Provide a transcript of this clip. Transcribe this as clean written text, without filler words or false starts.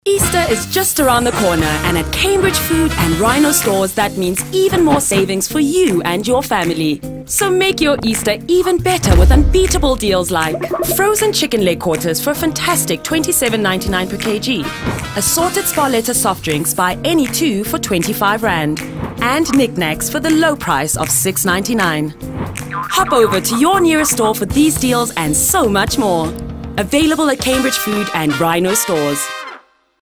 Easter is just around the corner, and at Cambridge Food and Rhino stores, that means even more savings for you and your family. So make your Easter even better with unbeatable deals like frozen chicken leg quarters for a fantastic $27.99 per kg, assorted Sparletta soft drinks, buy any two for 25 Rand, and knickknacks for the low price of $6.99. Hop over to your nearest store for these deals and so much more. Available at Cambridge Food and Rhino stores.